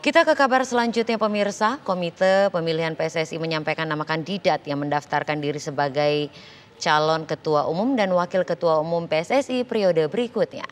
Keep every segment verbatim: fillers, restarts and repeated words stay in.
Kita ke kabar selanjutnya pemirsa, Komite Pemilihan P S S I menyampaikan nama kandidat yang mendaftarkan diri sebagai calon Ketua Umum dan Wakil Ketua Umum P S S I periode berikutnya.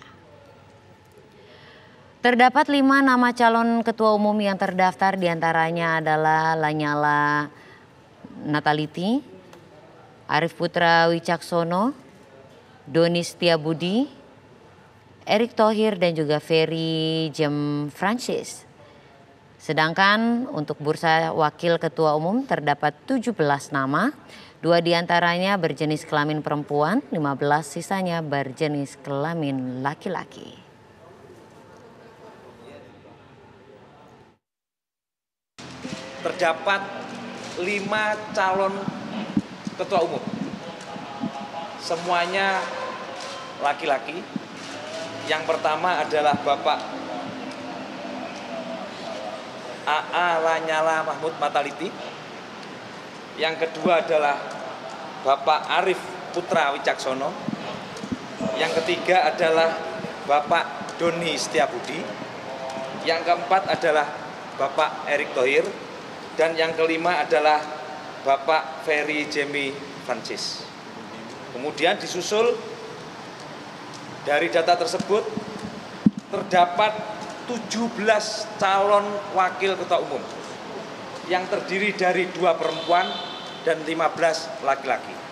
Terdapat lima nama calon Ketua Umum yang terdaftar, diantaranya adalah Lanyala Natality, Arif Putra Wicaksono, Doni Setiabudi, Erick Thohir dan juga Ferry Jem Francis. Sedangkan untuk bursa wakil ketua umum terdapat tujuh belas nama, dua diantaranya berjenis kelamin perempuan, lima belas sisanya berjenis kelamin laki-laki. Terdapat lima calon ketua umum, semuanya laki-laki. Yang pertama adalah Bapak A A Lanyala Mahmud Mataliti. Yang kedua adalah Bapak Arif Putra Wicaksono. Yang ketiga adalah Bapak Doni Setiabudi. Yang keempat adalah Bapak Erick Thohir. Dan yang kelima adalah Bapak Ferry Jem Francis. Kemudian disusul dari data tersebut terdapat tujuh belas calon wakil ketua umum yang terdiri dari dua perempuan dan lima belas laki-laki.